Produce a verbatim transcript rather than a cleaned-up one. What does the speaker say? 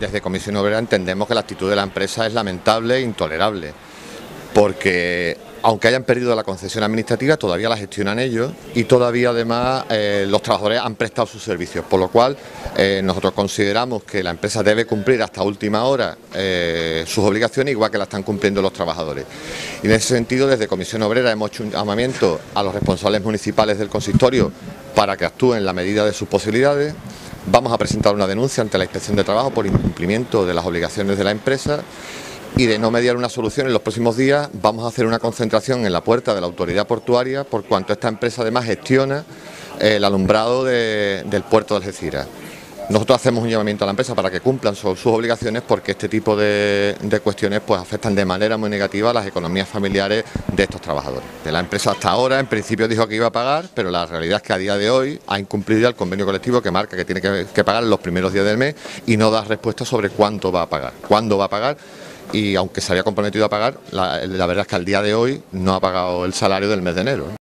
desde Comisión Obrera entendemos que la actitud de la empresa es lamentable e intolerable, porque aunque hayan perdido la concesión administrativa, todavía la gestionan ellos y todavía además eh, los trabajadores han prestado sus servicios, por lo cual eh, nosotros consideramos que la empresa debe cumplir hasta última hora eh, sus obligaciones, igual que la están cumpliendo los trabajadores. Y en ese sentido, desde Comisión Obrera hemos hecho un llamamiento a los responsables municipales del consistorio para que actúen en la medida de sus posibilidades. Vamos a presentar una denuncia ante la Inspección de Trabajo por incumplimiento de las obligaciones de la empresa. Y de no mediar una solución en los próximos días vamos a hacer una concentración en la puerta de la autoridad portuaria, por cuanto esta empresa además gestiona el alumbrado de, del puerto de Algeciras. Nosotros hacemos un llamamiento a la empresa para que cumplan sus, sus obligaciones, porque este tipo de, de cuestiones pues afectan de manera muy negativa a las economías familiares de estos trabajadores. De la empresa hasta ahora en principio dijo que iba a pagar, pero la realidad es que a día de hoy ha incumplido el convenio colectivo que marca que tiene que, que pagar en los primeros días del mes y no da respuesta sobre cuánto va a pagar, cuándo va a pagar. Y aunque se había comprometido a pagar, la, la verdad es que al día de hoy no ha pagado el salario del mes de enero.